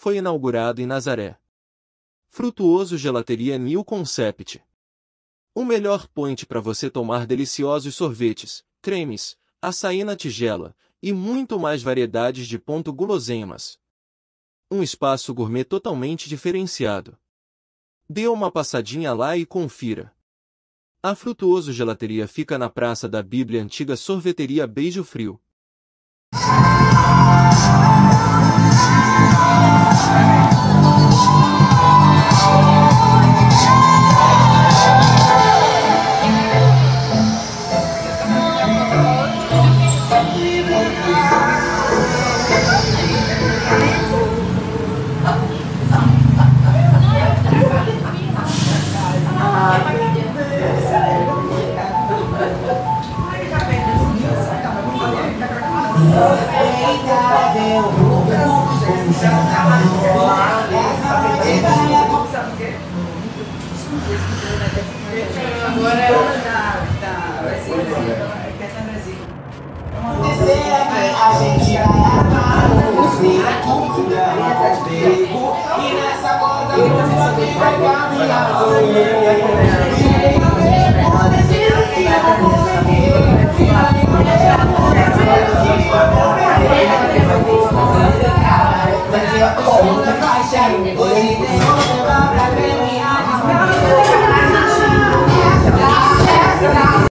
foi inaugurado em Nazaré. Frutuoso Gelateria New Concept. O melhor point para você tomar deliciosos sorvetes, cremes, açaí na tigela, e muito mais variedades de guloseimas. Um espaço gourmet totalmente diferenciado. Dê uma passadinha lá e confira. A Frutuoso Gelateria fica na Praça da Bíblia, antiga sorveteria Beijo Frio. A gente vai amar e nessa moda vai caminhar.